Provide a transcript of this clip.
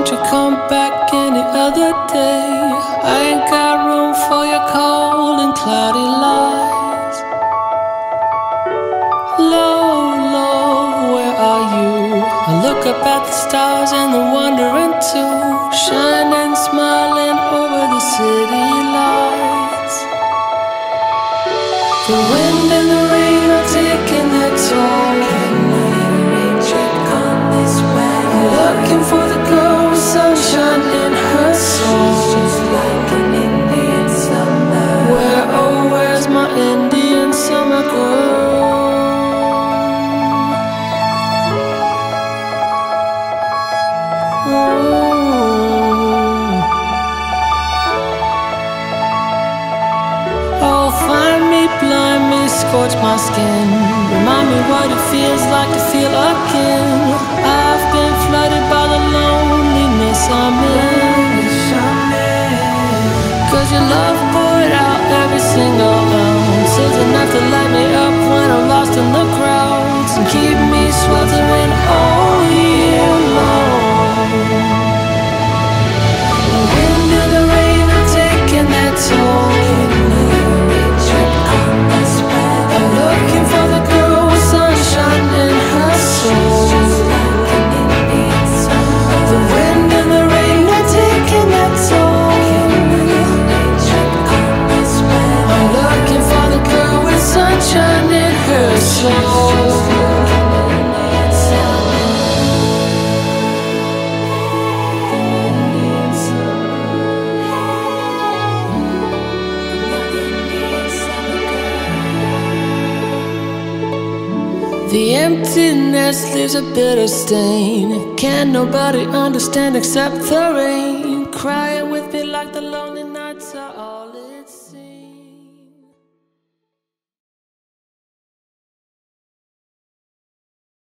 won't you come back any other day? I ain't got room for your cold and cloudy lies. Low, low, where are you? I look up at the stars and the wondering too, shining, smiling over the city lights. The wind and the rain are taking their toll. Looking for the girl with sunshine in her soul. Just like an Indian summer. Where, oh, where's my Indian summer girl? Oh, find me, blind me, scorch my skin. Remind me what it feels like to feel again. I've been flooded by the loneliness I'm in. 'Cause your love poured out every single ounce. Is enough to light me up when I'm lost in the crowds and keep me sweltering all year long. The wind and the rain are taking their toll. I'm looking for the girl with sunshine in her soul. The wind and the rain are taking their toll. I'm looking for the girl with sunshine in her soul. The emptiness leaves a bitter stain. Can't nobody understand except the rain. Crying with me like the lonely nights are all it's